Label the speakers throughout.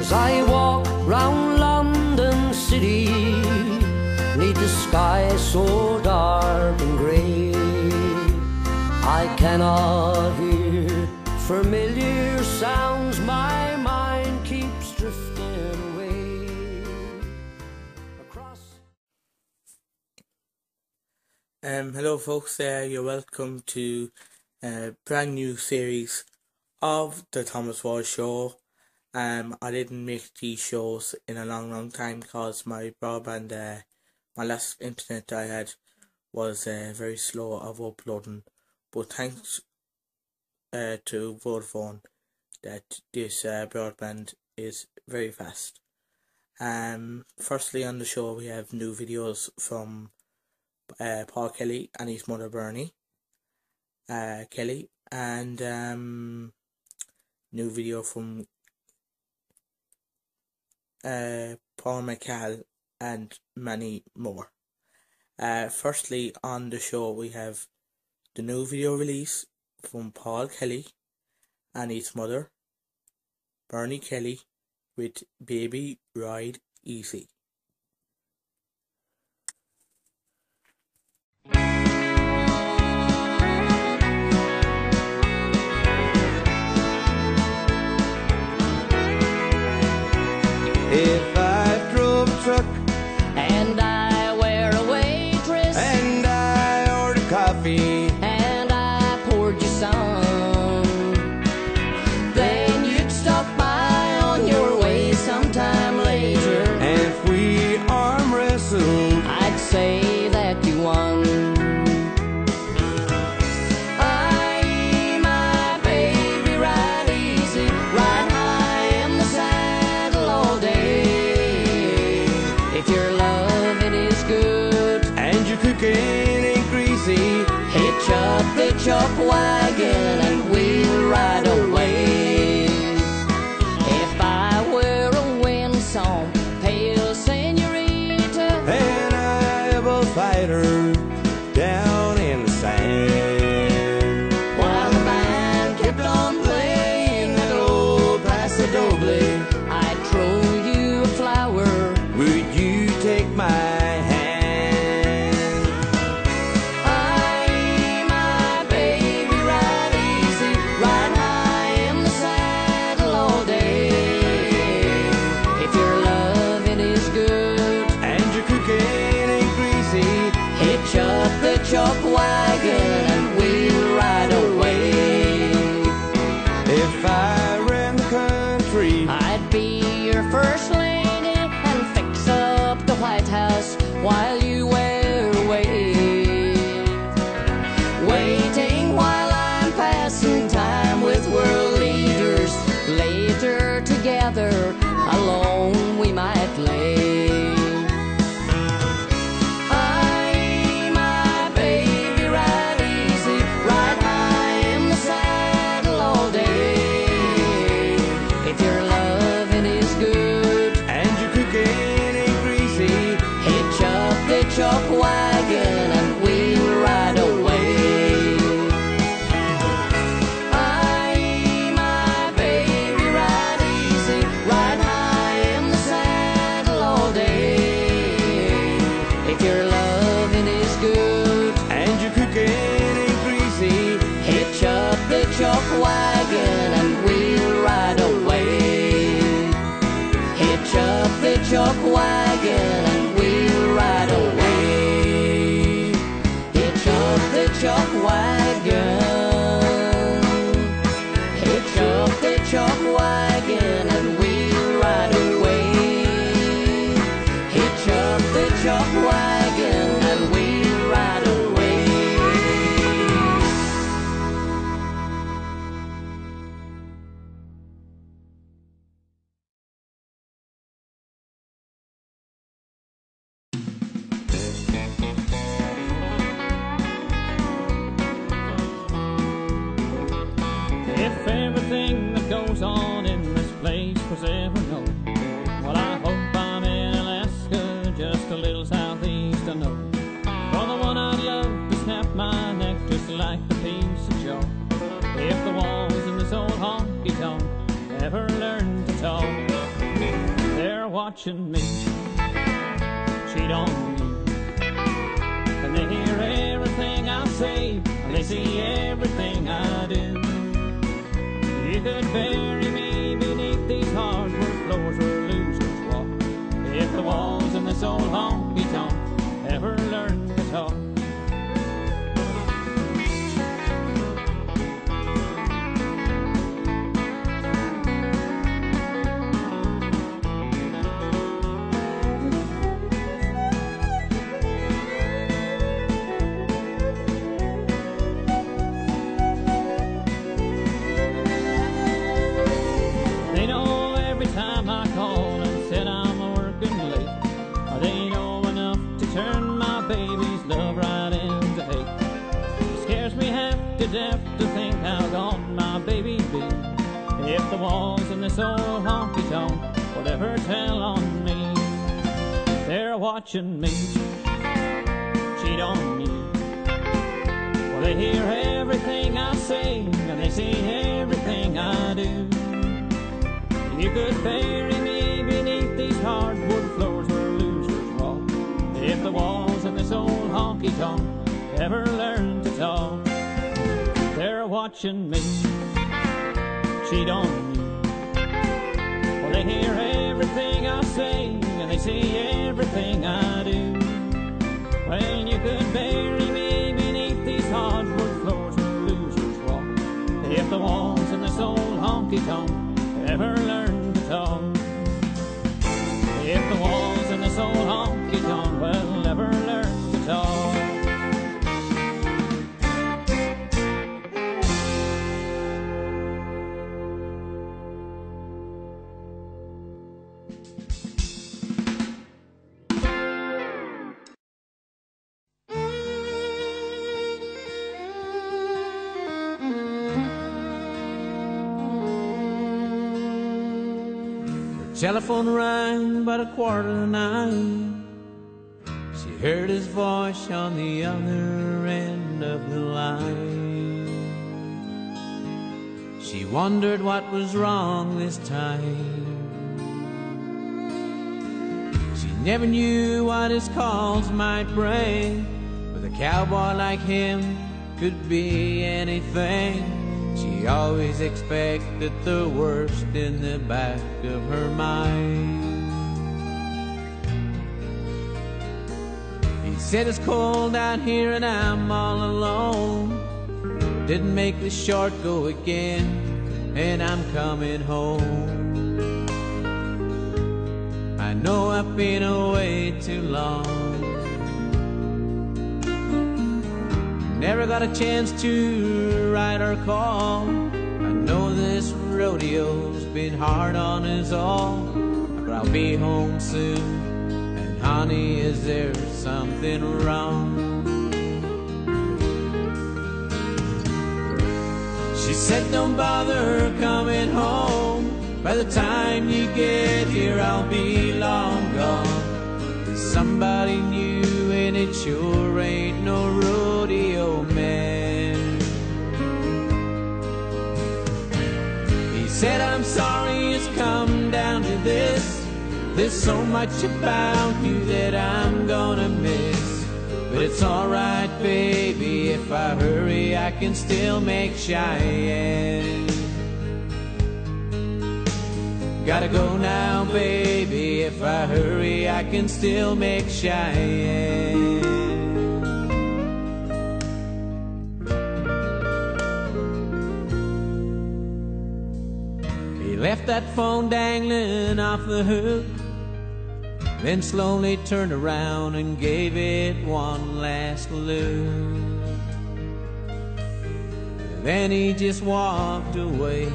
Speaker 1: As I walk round London City, neath the sky so dark and grey, I cannot hear familiar sounds, my mind keeps drifting away across.
Speaker 2: Hello folks, you're welcome to a brand new series of the Thomas Wall Show. I didn't make these shows in a long time because my broadband, my last internet I had was very slow of uploading, but thanks to Vodafone that this broadband is very fast. Firstly on the show we have new videos from Paul Kelly and his mother Bernie Kelly, and new video from Paul McCall and many more. Firstly on the show we have the new video release from Paul Kelly and his mother Bernie Kelly with Baby Ride Easy.
Speaker 3: If I drove a truck
Speaker 1: And I wear a waitress,
Speaker 3: and I ordered coffee,
Speaker 1: and I poured you some, then you'd stop by on your way sometime later,
Speaker 3: and if we arm wrestled,
Speaker 1: I'd say that you won. I, my baby, ride easy, ride high in the saddle all day. If your loving is good,
Speaker 3: and your cooking ain't greasy,
Speaker 1: hitch up the chuck wagon and we'll ride away. If I were a winsome, pale senorita,
Speaker 3: and I have a fighter down in the sand,
Speaker 1: while the band kept on playing that old Paso Doble, I'd throw you a flower.
Speaker 3: would you take my hand?
Speaker 1: I, my baby, ride easy, ride high in the saddle all day. If your loving is good,
Speaker 3: And your cooking ain't greasy,
Speaker 1: hitch up the chuck wagon and we'll ride away.
Speaker 3: if I ran the country,
Speaker 1: I'd be your first lady and fix up the White House while you were away. Waiting while I'm passing time with world leaders. Later together, alone we might lay. I, my baby, ride easy, ride high in the saddle all day. If your loving is good,
Speaker 3: and your cooking ain't greasy,
Speaker 1: hitch up the chuck wagon and we'll ride away. I, my baby, ride easy, ride high in the saddle all day. If your loving is good,
Speaker 3: and your cooking ain't greasy,
Speaker 1: hitch up the chuck wagon and we'll ride away. Hitch up the chuck wagon and we'll ride away. Hitch up the chuck wagon. Hitch up the chuck wagon and we'll ride away. Hitch up the chuck wagon and we'll ride away.
Speaker 4: If everything that goes on in this place was ever known, well, I hope I'm in Alaska, just a little southeast of Nome. For the one I'd love to snap my neck just like a piece of chalk. If the walls in this old honky-tonk ever learn to talk, watching me cheat on you. And they hear everything I say, and they see everything I do. You could bury me beneath these hardwood floors where losers walk, if the walls in this old honky-tonk ever learn to talk. They know every time I call and said I'm working late. They know enough to turn my baby's love right into hate. It scares me half to death to think how gone my baby be, if the walls in this old honky-tonk will ever tell on me. They're watching me cheat on you. Well, they hear everything I say, and they see everything I do. You could bury me beneath these hardwood floors where losers walk, if the walls in this old honky-tonk ever learn to talk. They're watching me cheat on you. Well, they hear everything I say, and they see everything I do. Well, you could bury me beneath these hardwood floors where losers walk, if the walls in this old honky-tonk ever learn to talk. If the walls in this old honky-tonk will ever learn to talk.
Speaker 3: Telephone rang about 8:45. She heard his voice on the other end of the line. She wondered what was wrong this time. She never knew what his calls might bring. With a cowboy like him, could be anything. She always expected the worst in the back of her mind. He said it's cold out here and I'm all alone. Didn't make the short go again, and I'm coming home. I know I've been away too long. Never got a chance to write or call. I know this rodeo's been hard on us all, but I'll be home soon. And honey, is there something wrong? She said, don't bother coming home. By the time you get here, I'll be long gone. There's somebody new and it sure ain't no rodeo man. He said, I'm sorry it's come down to this. There's so much about you that I'm gonna miss. But it's alright, baby, if I hurry I can still make Cheyenne. Gotta go now, baby, if I hurry I can still make Cheyenne. He left that phone dangling off the hook, then slowly turned around and gave it one last look. Then he just walked away.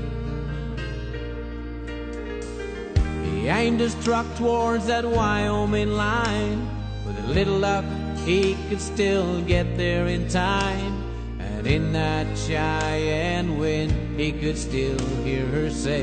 Speaker 3: He aimed his truck towards that Wyoming line. With a little luck, he could still get there in time. And in that Cheyenne wind, he could still hear her say,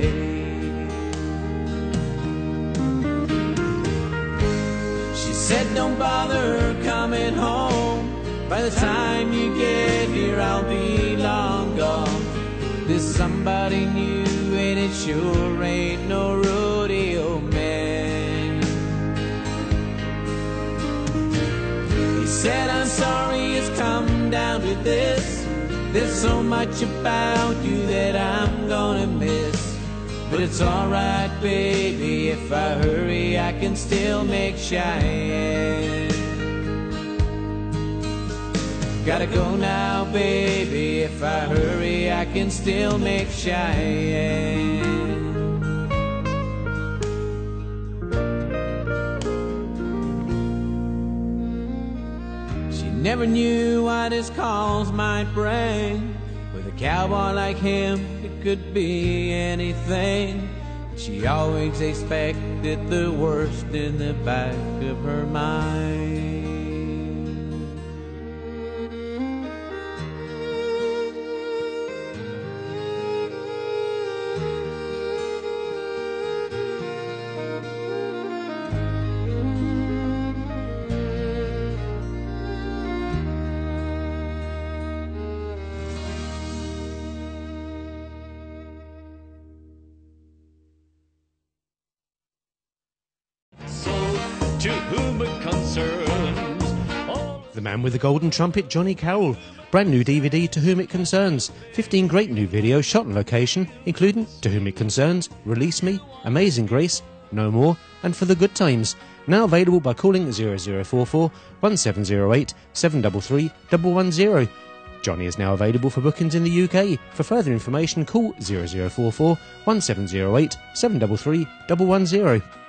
Speaker 3: she said, don't bother coming home. By the time you get here, I'll be long gone. There's somebody new and it sure ain't no rodeo man. He said, I'm sorry it's come down to this. There's so much about you that I'm gonna miss. But it's alright, baby, if I hurry I can still make Cheyenne. Gotta go now, baby, if I hurry I can still make Cheyenne. She never knew what his calls might bring. With a cowboy like him, it could be anything. She always expected the worst in the back of her mind.
Speaker 5: To whom it concerns.
Speaker 6: The Man with the Golden Trumpet, Johnny Carroll. Brand new DVD, To Whom It Concerns. 15 great new videos shot on location, including To Whom It Concerns, Release Me, Amazing Grace, No More, and For the Good Times. Now available by calling 0044 1708 733 110. Johnny is now available for bookings in the UK. For further information, call 0044 1708 733 110.